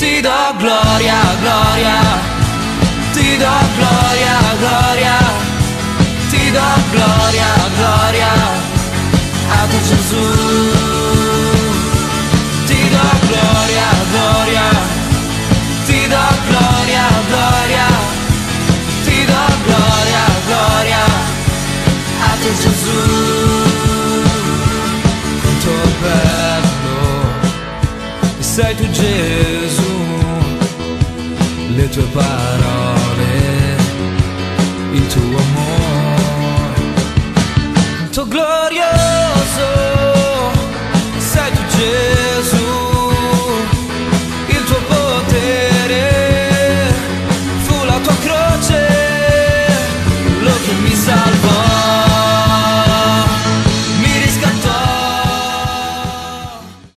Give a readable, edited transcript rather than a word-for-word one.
ti do gloria, gloria, ti do gloria, gloria, ti do gloria, gloria a te Gesù. Ti do gloria, gloria, ti do gloria, gloria, ti do gloria, gloria a te Gesù. Quanto bello sei tu Gesù, le tue parole, il tuo amore